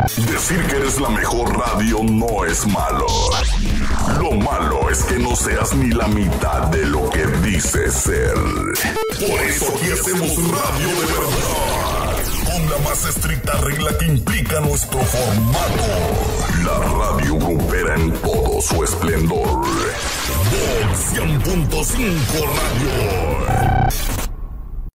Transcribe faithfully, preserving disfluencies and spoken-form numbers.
Decir que eres la mejor radio no es malo. Lo malo es que no seas ni la mitad de lo que dices ser. Por eso aquí hacemos radio de verdad, con la más estricta regla que implica nuestro formato. La radio grupera en todo su esplendor. Vox cien punto cinco Radio.